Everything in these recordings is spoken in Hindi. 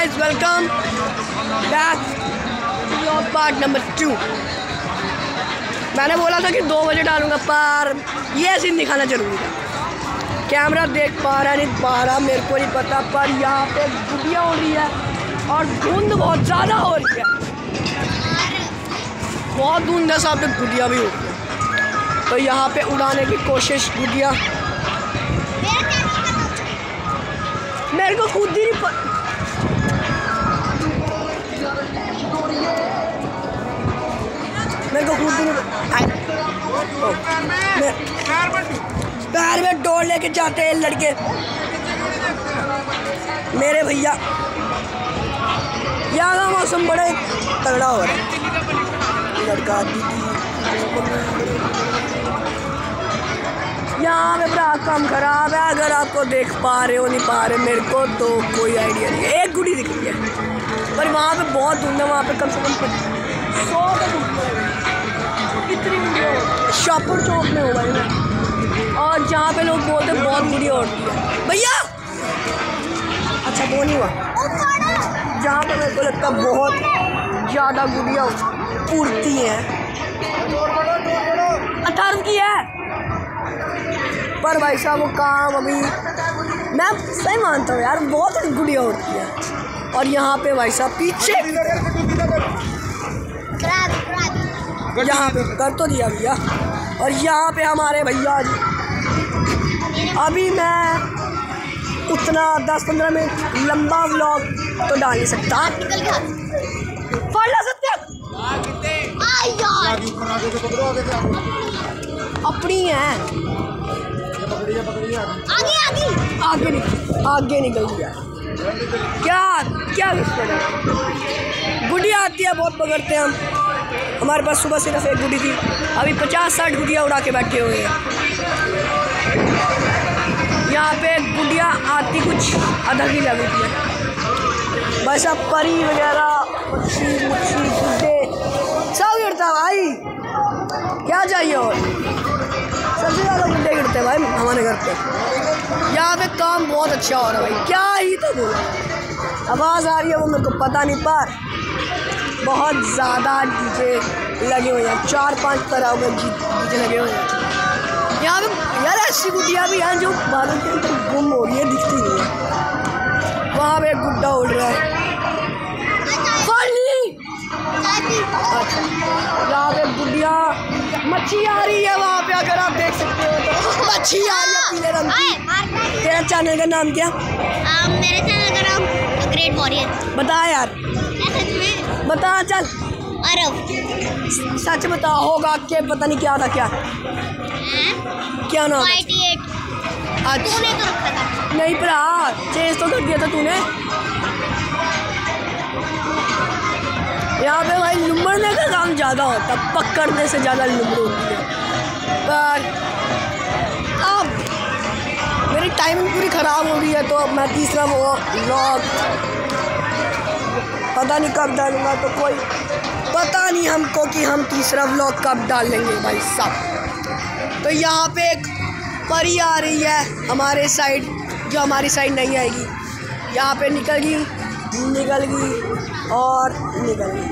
Guys, welcome back vlog part number 2। मैंने बोला था कि 2 बजे डालूंगा, पर ये सीन दिखाना जरूरी था। कैमरा देख पा रहा नहीं पा रहा मेरे को नहीं पता, पर यहाँ पे गुड़िया हो रही है और धुंध बहुत ज़्यादा हो रही है। बहुत धुंध है, साथ में गुड़िया भी हो रही है। तो यहाँ पे उड़ाने की कोशिश गुड़िया, मेरे को खुद ही नहीं पैर में डोर लेके जाते हैं लड़के मेरे भैया। यहाँ का मौसम बड़ा तगड़ा हो रहा है। लड़का यहाँ पे बड़ा काम खराब है। अगर आपको देख पा रहे हो नहीं पा रहे मेरे को तो कोई आइडिया नहीं है। एक गुड़ी दिख रही है, पर वहाँ पे बहुत धुंध है। वहाँ पे कम से कम 100 कितनी शाहपुर चौक में होगा है। और जहाँ पे लोग बोलते हैं बहुत गुड़िया होती है भैया। अच्छा वो नहीं हुआ, जहाँ पे मेरे को लगता है बहुत ज़्यादा गुड़िया उड़ती हैं। 18 की है, पर भाई साहब वो काम अभी मैं सही मानता हूँ यार, बहुत गुड़िया उड़ती है। और यहाँ पे भाई साहब पीछे यहाँ पे कर तो दिया भैया। और यहाँ पे हमारे भैया जी, अभी मैं उतना 10-15 मिनट लंबा व्लॉग तो डाल नहीं सकता। अपनी है, आगे निकल गया। क्या गुड़िया आती है, बहुत पकड़ते हैं हम। हमारे पास सुबह सिर्फ एक गुड़ी थी, अभी 50-60 गुड़िया उड़ा के बैठे हुए हैं। यहाँ पे गुड़िया आती कुछ आधा की लगती है। बस अब परी वगैरह मच्छी गुड्डे सब गिरता भाई, क्या चाहिए। और सबसे ज़्यादा गुड्डे गिरते हैं भाई हमारे घर पे। यहाँ पे काम बहुत अच्छा हो रहा है भाई, क्या ही तो बोला। आवाज़ आ रही है वो मेरे को पता नहीं, पर बहुत ज़्यादा डीजे लगे हुए हैं। 4-5 तरह के डीजे लगे हुए हैं यहाँ पे यार। ऐसी गुड्डियाँ भी हैं जो बादल के अंदर गुम हो रही है, दिखती नहीं है। वहाँ पे एक गुड्डा उड़ रहा है। अच्छा, यहाँ पे गुड्डिया मच्छी आ रही है वहाँ पे, अगर आप देख सकते हो तो मच्छी आ रही है पीले रंग की। तेरा चैनल का नाम क्या? मेरे चैनल का नाम ग्रेट वॉरियर। बता यार, बता चल। अरब सच बता, होगा के पता नहीं क्या था। क्या नाम? 88। अच्छा तूने तो रखा था। नहीं भरा, चेंज तो कर दिया था तूने। यहाँ पे भाई लुमड़ने का काम ज़्यादा होता है, पकड़ने से ज़्यादा लुमड़ होती है। पर अब मेरी टाइमिंग पूरी ख़राब हो रही है, तो अब मैं तीसरा व्लॉग पता नहीं कब डालूँगा। तो कोई पता नहीं हमको कि हम तीसरा व्लॉग कब डालेंगे भाई साहब। तो यहाँ पे एक परी आ रही है हमारे साइड, जो हमारी साइड नहीं आएगी। यहाँ पे निकल गई और निकल गई।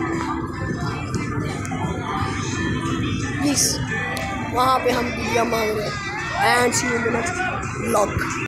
प्लीज़ वहाँ पे हम वीडियो मांग रहे हैं। And see you in the next vlog.